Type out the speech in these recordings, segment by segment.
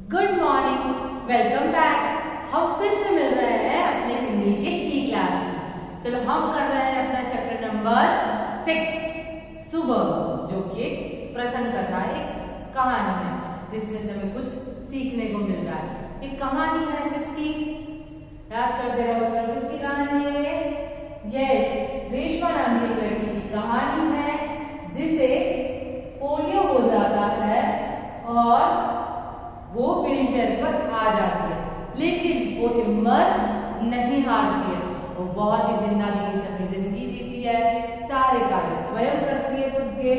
Good morning, welcome back. हम फिर से मिल रहे हैं अपने हिंदी के ई क्लास में। चलो हम कर रहे हैं अपना चैप्टर नंबर 6 सुबह, जो कि प्रसन्न कथा एक कहानी है जिसमें से हमें कुछ सीखने को मिल रहा है। ये कहानी है किसकी? याद करते रहो। चलो किसकी कहानी है? यस, रेशमा नाम की लड़की की कहानी है जिसे पोलियो हो जाता है और वो व्हीलचेयर पर आ जाती है, लेकिन वो हिम्मत नहीं हारती है। वो बहुत ही जिंदादिली से अपनी जिंदगी जीती है, सारे कार्य स्वयं करती है खुद के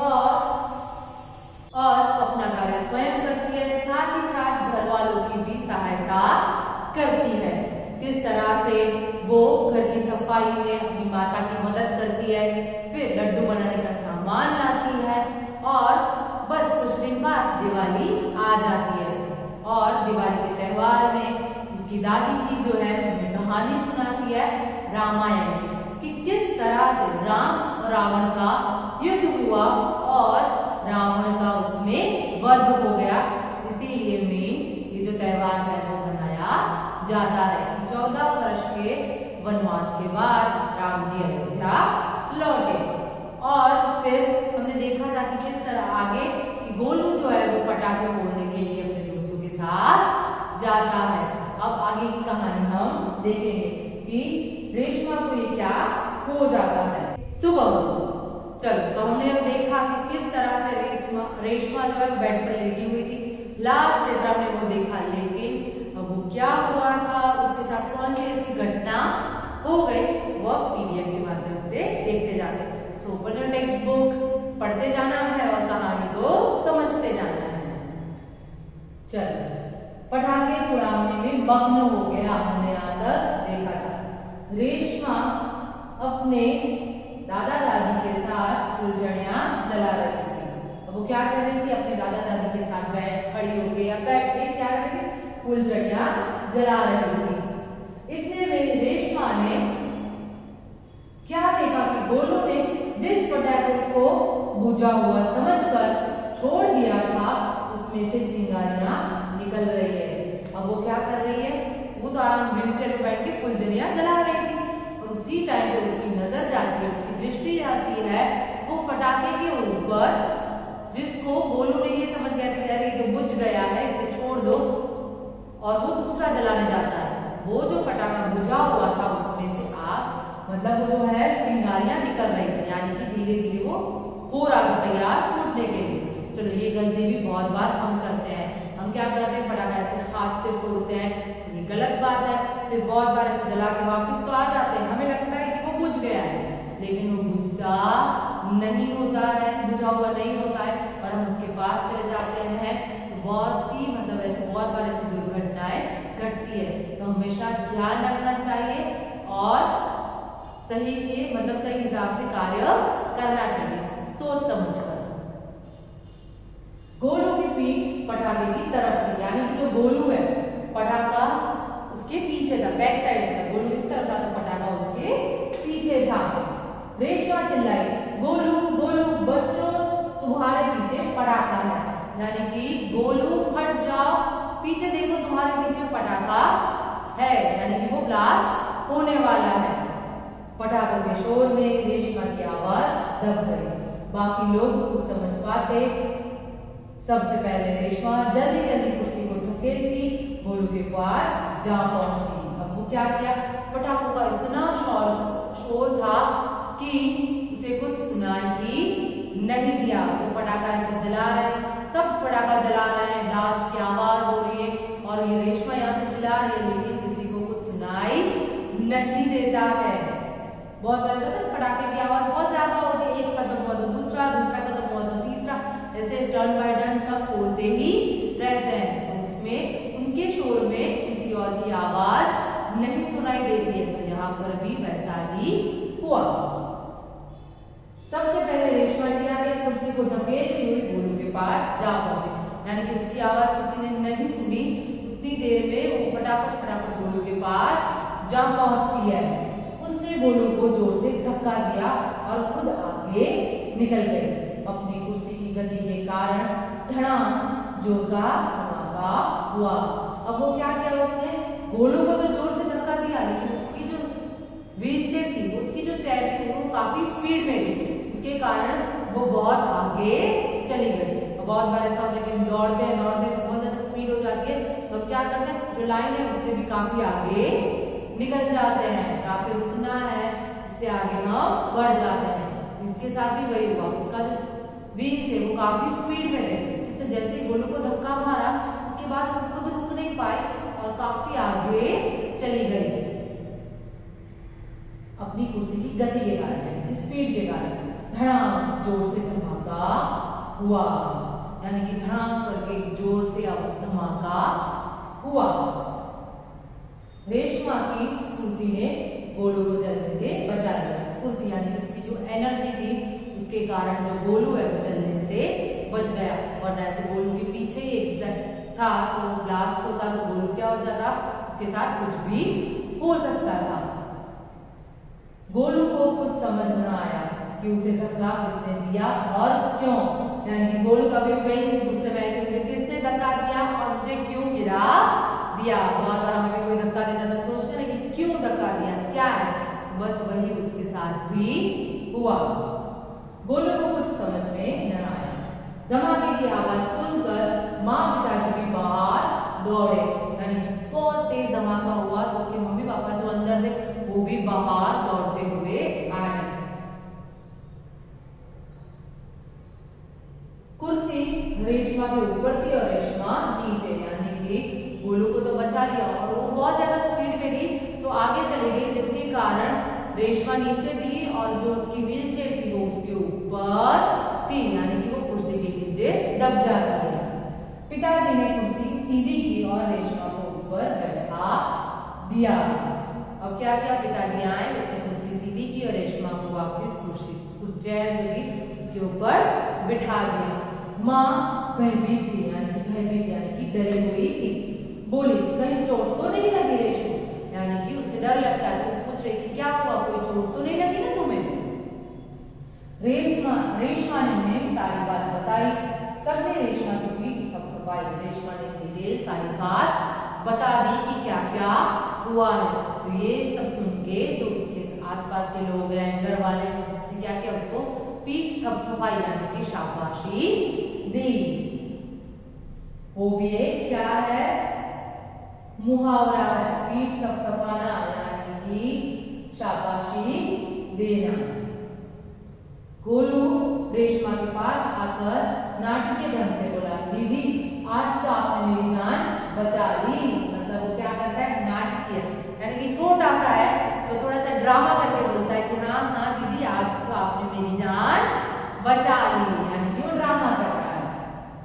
और अपना कार्य स्वयं करती है, साथ ही साथ घर वालों की भी सहायता करती है। किस तरह से वो घर की सफाई में अपनी माता की मदद करती है, फिर लड्डू बनाने का सामान लाती है और बस कुछ दिन बाद दिवाली आ जाती है। और दिवाली के त्योहार में उसकी दादी जी जो है हमें कहानी सुनाती है रामायण की, कि किस तरह से राम और रावण का युद्ध हुआ और रावण का उसमें वध हो गया। इसीलिए में ये जो त्योहार है वो मनाया जाता है। 14 वर्ष के वनवास के बाद राम जी अयोध्या लौटे और फिर हमने देखा था कि किस तरह आगे कि गोलू जो है वो पटाखे फोड़ने के लिए अपने दोस्तों के साथ जाता है। अब आगे की कहानी हम देखेंगे कि रेशमा को ये क्या हो जाता है। सुबह चलो तो हमने देखा कि किस तरह से रेशमा जो है बेड पर लेटी हुई थी। लास्ट क्षेत्र हमने वो देखा, लेकिन अब वो क्या हुआ था, उसके साथ कौन सी ऐसी घटना हो गई, वो पीडीएफ के माध्यम से देखते जाते। So open your text book, पढ़ते जाना है और कहानी को समझते जाना है। चलो पटाखे छुड़ाने में मग्न हो गया। हमने यहाँ तक देखा था रेशमा अपने दादा दादी के साथ फुलझड़ियां जला रही थी। अब वो क्या कर रही थी? अपने दादा दादी के साथ खड़ी होकर या बैठ के क्या कर रही थी? फुलझड़ियां जला रही थी। इतने में रेशमा ने क्या देखा कि गोलू ने जिस पटाखे को बुझा हुआ समझकर छोड़ दिया था उसमें से चिंगारियां निकल रही है। अब वो क्या कर रही है? वो तो आराम व्हीलचेयर पर बैठ के फुलझड़ियां जला रही थी और उसी टाइम पे उसकी नजर जाती है, उसकी दृष्टि जाती है वो पटाखे के ऊपर, जिसको गोलू ने ये समझ गया था कि अरे ये तो बुझ गया है, इसे छोड़ दो, और वो दूसरा जलाने जाता है। वो जो पटाखा बुझा हुआ था उसमें से आग मतलब वो जो है चिंगारियां निकल रही थी, यानी कि धीरे धीरे वो हो रहा था तैयार फूटने के लिए। चलो ये गलती भी बहुत बार हम करते हैं। हम क्या करते हैं? पटाखा ऐसे हाथ से फोड़ते हैं, ये गलत बात है। फिर बहुत बार ऐसे जला के वापस तो आ जाते हैं, हमें लगता है कि वो बुझ गया है, लेकिन वो बुझता नहीं होता है, बुझा हुआ नहीं होता है और हम उसके पास चले जाते हैं तो बहुत ही ऐसे बहुत बार ऐसी दुर्घटनाएं घटती है। तो हमेशा ध्यान रखना चाहिए और सही के सही हिसाब से कार्य करना चाहिए, सोच समझकर। गोलू की पीठ पटाखे की तरफ थी, यानी कि जो गोलू है पटाखा उसके पीछे था, बैक साइड था। गोलू इस तरफ था तो पटाखा उसके पीछे था। रेशमा चिल्लाई, गोलू गोलू बच्चों तुम्हारे पीछे पटाखा है, यानी कि गोलू हट जाओ, पीछे देखो तुम्हारे पीछे पटाखा है, यानी कि वो ब्लास्ट होने वाला है। पटाखों के शोर में रेशमा की आवाज दब गई। बाकी लोग कुछ समझ पाते। सबसे पहले रेशमा जल्दी जल्दी कुर्सी को धकेलती गोलू के पास जा पहुंची। अब वो क्या किया? पटाखों का इतना शोर था कि उसे कुछ सुनाई ही नहीं दिया। वो पटाखा ऐसे जला रहे, सब पटाखा जला रहे हैं, ब्लास्ट की आवाज हो रही है और ये रेशमा यहाँ से चिल्ला रही है, लेकिन किसी को कुछ सुनाई नहीं देता है। बहुत बार ऐसा पटाखे की आवाज बहुत ज्यादा होती है, एक खत्म हुआ तो दूसरा, दूसरा खत्म हुआ तो तीसरा, ऐसे टर्न बाय टर्न सब फोड़ते ही रहते हैं। तो उसमें उनके शोर में किसी और की आवाज नहीं सुनाई देती है। तो यहाँ पर भी वैसा ही हुआ। सबसे पहले रेशमा ने क्या किया? कुर्सी को धकेलती हुई गोलू के पास जा पहुंची, यानी कि उसकी आवाज किसी ने नहीं सुनी। उतनी देर में वो फटाफट फटाफट गोलू के पास जा पहुंचती है। उसने गोलू को जोर से धक्का दिया और खुद आगे निकल गई। अपनी कुर्सी की गति के कारण धड़ाम जोर का धमाका धमाका हुआ। अब वो क्या किया उसने, गोलू को तो जोर से धक्का दिया, लेकिन उसकी जो व्हील चेयर थी, उसकी जो चेयर थी वो काफी स्पीड में गई, उसके कारण वो बहुत आगे चली गई। बहुत बार ऐसा होता है कि हम दौड़ते हैं बहुत ज्यादा स्पीड हो जाती है, तो क्या करते हैं, जो लाइन है उससे भी काफी आगे निकल जाते हैं, जहाँ पे रुकना है उससे आगे हम बढ़ जाते हैं। इसके साथ भी वही हुआ, उसका जो व्हील थे वो काफी स्पीड में थे, उसने जैसे ही गोलू को धक्का मारा उसके बाद वो खुद रुक नहीं पाई और काफी आगे चली गई अपनी कुर्सी की गति के कारण, स्पीड के कारण। धड़ाम, जोर से धमाका हुआ, यानी कि धड़ाम करके जोर से धमाका हुआ। रेशमा की स्फूर्ति ने गोलू को जलने से बचा लिया। स्फूर्ति यानी कि उसकी जो एनर्जी थी उसके कारण जो गोलू है वो जलने से बच गया, वरना ऐसे गोलू के पीछे ही एग्जैक्ट था तो ब्लास्ट होता तो गोलू क्या हो जाता, उसके साथ कुछ भी हो सकता था। गोलू को कुछ समझ न आया कि उसे धक्का किसने दिया और क्यों, यानी कि गोलू का भी वही गुस्से में है कि मुझे किसने धक्का दिया और मुझे क्यों गिरा दिया। बहुत बार हमें भी कोई धक्का देता तो सोचते हैं कि क्यों धक्का दिया, क्या है, बस वही उसके साथ भी हुआ। गोलू को कुछ समझ में न आया। धमाके की आवाज सुनकर माँ पिताजी भी बाहर दौड़े, यानी कि बहुत तेज धमाका हुआ तो उसके मम्मी पापा जो अंदर थे वो भी बाहर दौड़ते हुए आए। कुर्सी रेशमा के ऊपर थी और रेशमा नीचे, यानी कि गोलू को तो बचा लिया और वो बहुत ज्यादा स्पीड में थी तो आगे चली गई, जिसके कारण रेशमा नीचे थी और जो उसकी व्हील चेयर थी वो उसके ऊपर थी, यानी कि वो कुर्सी के नीचे दब जाती है। पिताजी ने कुर्सी सीधी की और रेशमा को उस पर बैठा दिया। अब क्या किया, पिताजी आए, उसने कुर्सी सीधी की और रेशमा को वापस कुर्सी चेयर जो थी उसके ऊपर बिठा दिया। माँ भयभीत थी, यानी कि डरी हुई थी। बोली, कहीं चोट तो नहीं लगी रेशु, यानी कि उसे डर लगता है तो पूछ रही कि क्या हुआ, कोई चोट तो नहीं लगी ना तुम्हें। रेशमा ने उन्हें सारी बात बताई। सबने रेशमा की पीठ थपथपाई। रेशमा ने डिटेल सारी बात बता दी कि क्या क्या हुआ है। तो ये सब सुन के जो उसके आसपास के लोग हैं, घर वाले हैं, उसने क्या किया, उसको पीठ थपथपाई यानी कि शाबाशी दी। वो भी एक क्या है, मुहावरा है, पीठ थपथपाना यानी कि शाबाशी देना। गोलू रेशमा के पास आकर नाटकीय ढंग से बोला, दीदी आज तो आपने मेरी जान बचा ली। मतलब वो क्या करता है, नाटकीय, यानी कि छोटा सा है तो थोड़ा सा ड्रामा करके बोलता है कि हाँ हाँ दीदी आज तो आपने मेरी जान बचा ली, यानी कि वो ड्रामा कर रहा है।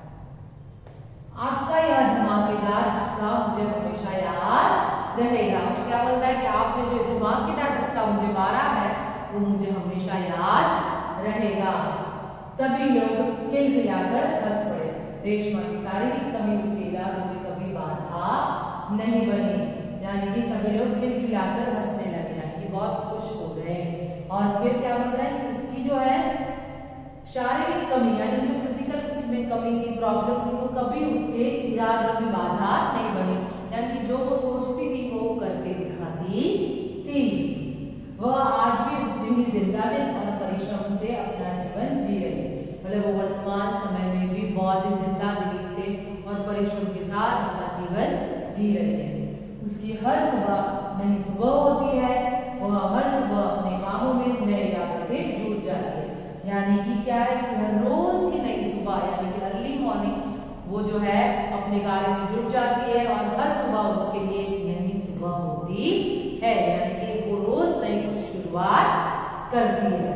आपका यह धमाकेदार धक्का मुझे हमेशा याद रहेगा। क्या बोलता है कि आपने जो धमाकेदार धक्का मुझे मारा है वो मुझे हमेशा याद रहेगा। सभी लोग खिलखिलाकर हंस पड़े। रेशमा की शारीरिक कमी उसके इरादों में कभी बाधा नहीं बनी, यानी कि सभी लोग खिलखिलाकर हंसने लगे, यानी कि बहुत खुश हो गए। और फिर क्या बोल रहा है कि उसकी जो है शारीरिक कमी यानी जो फिजिकल में कमी थी, प्रॉब्लम थी, वो कभी उसके इरादों में बाधा नहीं बनी, यानी कि जो वो सोचती थी वो करके दिखाती थी। वह आज भी उद्यमी जिंदा है और परिश्रम से अपना जीवन जी रही है। मतलब वो वर्तमान समय में भी बहुत ही जिंदादिली से और परिश्रम के साथ अपना जीवन जी रही है। उसकी हर सुबह नई सुबह होती है, वह हर सुबह अपने कामों में नए इरादों से जुट जाती है, यानी कि क्या है कि हर रोज की नई सुबह यानी कि अर्ली मॉर्निंग वो जो है अपने कार्य में जुट जाती है और हर सुबह उसके लिए एक नई सुबह होती है, यानी कि वो रोज नई कुछ शुरुआत करती है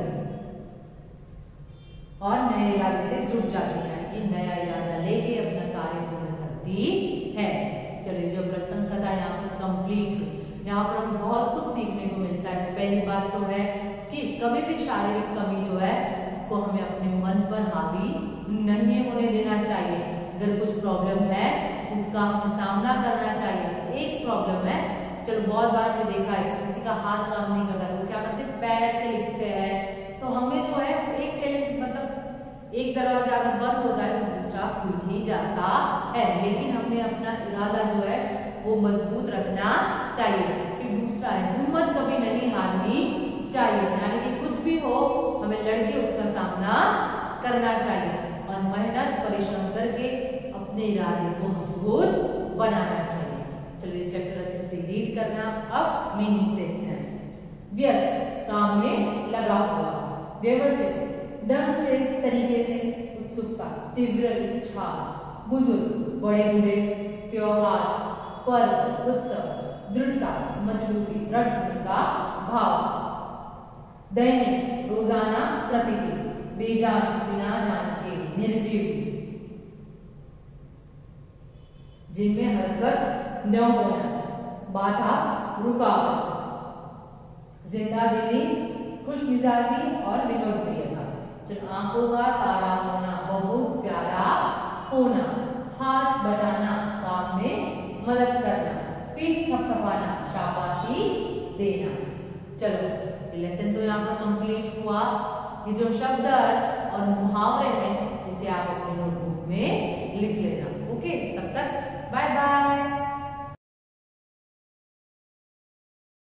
और नए इरादे से जुट जाती है, यानी कि नया इरादा लेके अपना कार्य पूर्ण करती है। चलिए जो प्रसंग कथा यहाँ पर कंप्लीट हुई, यहाँ पर हमें बहुत कुछ सीखने को मिलता है। पहली बात तो है कि कभी भी शारीरिक कमी जो है इसको हमें अपने मन पर हावी नहीं होने देना चाहिए। अगर कुछ प्रॉब्लम है तो उसका हमें सामना करना चाहिए। एक प्रॉब्लम है, चलो बहुत बार हमने देखा है किसी का हाथ काम नहीं करता तो क्या करते, पैर से लिखते हैं, तो हमें जो है एक टैलेंट मतलब एक दरवाजा अगर बंद होता है तो दूसरा खुल ही जाता है, लेकिन हमें अपना इरादा जो है वो मजबूत रखना चाहिए। फिर दूसरा है हिम्मत कभी नहीं हारनी चाहिए, यानी कि कुछ भी हो हमें लड़के उसका सामना करना चाहिए और मेहनत परिश्रम करके अपने इरादे को मजबूत बनाना चाहिए। चलो ये चैप्टर अच्छे से रीड करना। अब मीनिंग देखते हैं। व्यस्त काम में लगा हुआ, व्यवस्थित ढंग से तरीके से, उत्सुकता तीव्र इच्छा, बुजुर्ग बड़े बूढ़े, त्योहार पर्व उत्सव, दृढ़ता मजबूती दृढ़ होने का भाव, दैनिक रोजाना प्रतिदिन, बेजान बिना जान के, निर्जीव जिनमें हरकत न होना, बाधा रुकावट, जिंदा दिली खुश मिजाजी और विनोदप्रियता, आंखों का तारा होना, बहुत प्यारा होना, हाथ बढ़ाना काम में मदद करना, पीठ थपथपाना शाबाशी देना। चलो लेसन तो यहाँ पर कंप्लीट हुआ। ये जो शब्द अर्थ और मुहावरे हैं इसे आप अपने नोटबुक में लिख लेना। ओके, तब तक बाय बाय।